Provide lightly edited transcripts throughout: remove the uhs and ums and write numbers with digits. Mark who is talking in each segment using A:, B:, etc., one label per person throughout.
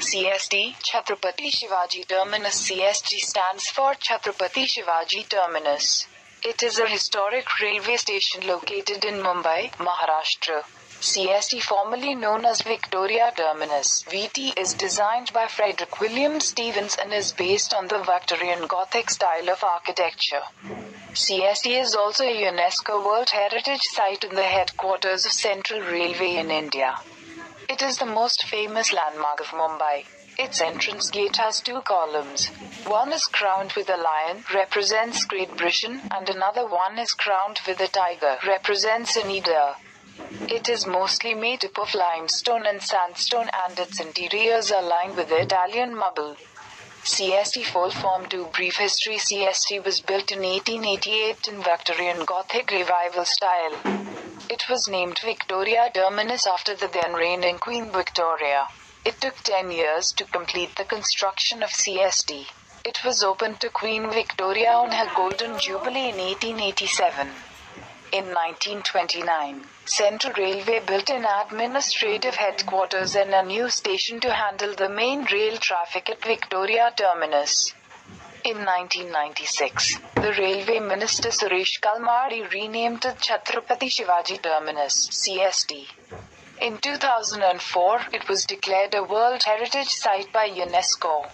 A: CST, Chhatrapati Shivaji Terminus. CST stands for Chhatrapati Shivaji Terminus. It is a historic railway station located in Mumbai, Maharashtra. CST, formerly known as Victoria Terminus (VT), is designed by Frederick William Stevens and is based on the Victorian Gothic style of architecture. CST is also a UNESCO World Heritage Site and the headquarters of Central Railway in India. It is the most famous landmark of Mumbai. Its entrance gate has two columns. One is crowned with a lion, represents Great Britain, and another one is crowned with a tiger, represents Inida. It is mostly made up of limestone and sandstone, and its interiors are lined with Italian marble. CST full form to brief history. CST was built in 1888 in Victorian Gothic Revival style. It was named Victoria Terminus after the then reigning Queen Victoria. It took 10 years to complete the construction of CST. It was opened to Queen Victoria on her Golden Jubilee in 1887. In 1929, Central Railway built an administrative headquarters and a new station to handle the main rail traffic at Victoria Terminus. In 1996, the Railway Minister Suresh Kalmari renamed it Chhatrapati Shivaji Terminus (CST). In 2004, it was declared a World Heritage Site by UNESCO.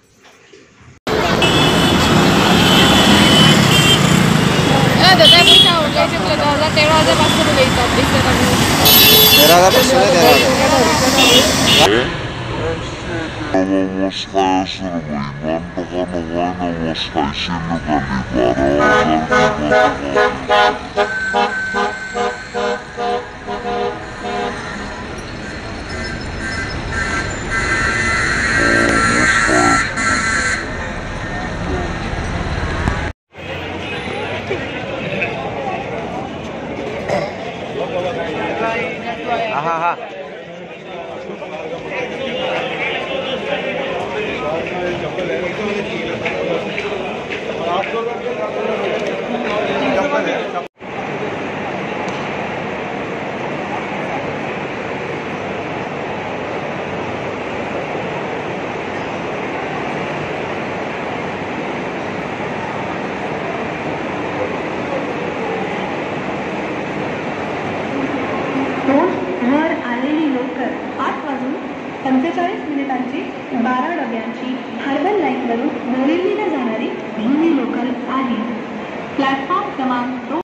B: वर आलेली local 8:45 12 डब्यांची harbour लाईनवरून बोरिवलीला जाणारी जुनी local आहे. Platform क्रमांक 2